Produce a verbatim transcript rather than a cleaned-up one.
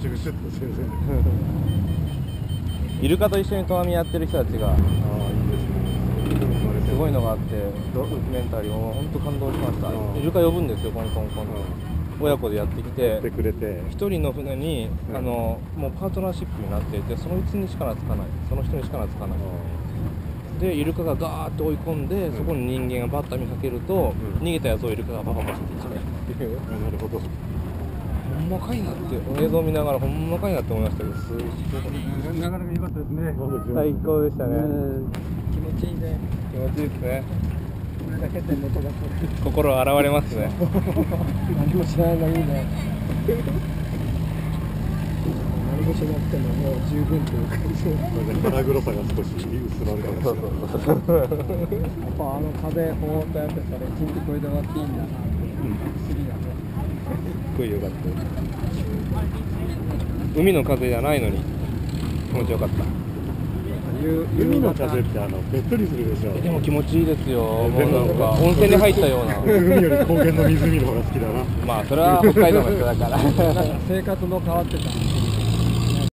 シュグシュッとしてる。 イルカと一緒に投網やってる人たちが、 ああ、いいですね。 すごいのがあって、ドキュメンタリーも本当感動しました。イルカ呼ぶんですよ、コンコンコンと。親子でやってきて、一人の船に、あのもうパートナーシップになっていて、そのいつにしか懐かない、その人にしか懐かない。で、イルカがガーッと追い込んで、そこに人間がバッと見かけると、逃げたやつをイルカがバババッと食べるっていう。 なるほど。 ほんまかいなって、映像見ながらほんまかいなって思いましたけど、すごいなかなか良かったですね。 最高でしたね。 気持ちいいね。 気持ちいいですね。 これだけで寝てた。 心洗われますね。 何も知らないのいいね。何もしなくてももう十分という感じ。 腹黒さが少し薄まるかもしれない。 やっぱあの風ほーっとやってたら一日これで終わっていいんだなって不思議だね。 すっごいよかった。海の風じゃないのに気持ちよかった。 海の風ってあのべっとりするでしょ。 でも気持ちいいですよ。もうなんか温泉に入ったような。 海より高原の湖の方が好きだな。 まあそれは北海道の人だから。 生活の変わってた。